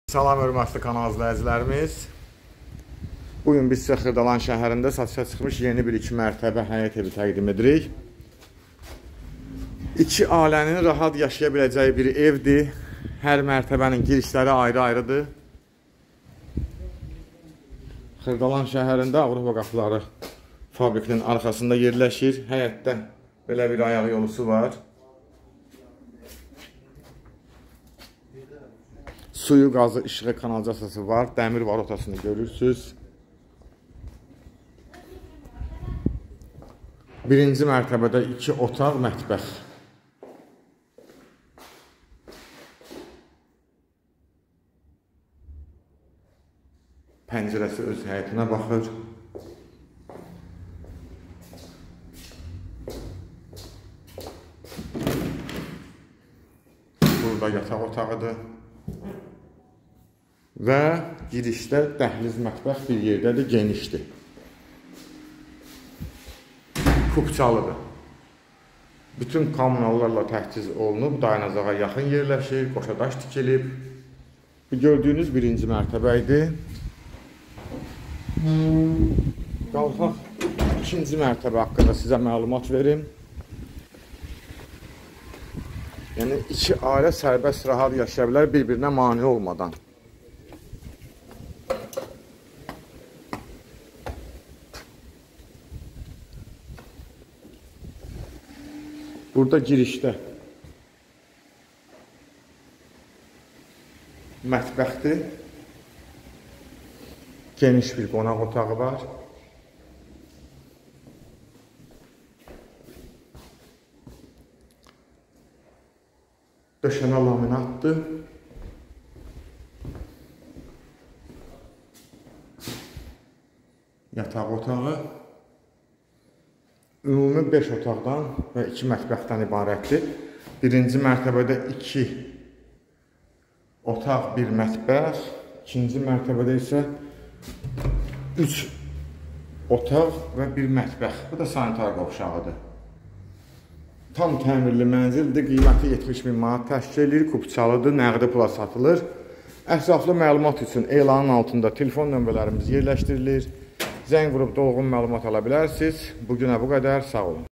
Salam hörmətli kanal izləyicilərimiz. Bugün biz sizə Xırdalan şəhərində satışa çıxmış yeni bir 2 mərtəbə həyət evi təqdim edirik. 2 ailənin rahat yaşaya biləcəyi bir evdir. Hər mərtəbənin girişləri ayrı-ayrıdır. Xırdalan şəhərində Avropa qapıları fabrikinin arxasında yerləşir. Həyətdə belə bir ayaq yolusu var. Suyu, qazı, işığı, kanalizasiyası var. Dəmir var, ortasını görürsünüz. Birinci mərtəbədə 2 otaq, mətbəx. Pəncərəsi öz həyətinə baxır. Burada yataq otağıdır. Və girişdə dəhliz mətbəx bir yerdədir, genişdir. Kupçalıdır. Bütün kommunallarla təchiz olunub, dayanacağa yaxın yerləşir, qoşadaş tikilib. Bu gördüyünüz birinci mərtəbə idi. Qalxaq ikinci mərtəbə haqqında sizə məlumat verim. Yəni 2 ailə sərbəst rahat yaşaya bilər, bir-birinə mane olmadan. Burada girişdə mətbəxdir. Geniş bir qonaq otağı var. Döşəmə laminatdır. Yataq otağı. Ümumi 5 otaqdan və 2 mətbəxdən ibarətdir. Birinci mərtəbədə 2 otaq, 1 mətbəx. İkinci mərtəbədə isə 3 otaq və 1 mətbəx. Bu da sanitar qovşağıdır. Tam təmirli mənzildir. Qiyməti 70.000 manat təşkil edir. Kupçalıdır, nəqdi pula satılır. Ətraflı məlumat üçün elanın altında telefon nömrələrimiz yerləşdirilir. Zəng vurub dolğun məlumat ala bilərsiniz. Bugünə bu qədər. Sağ olun.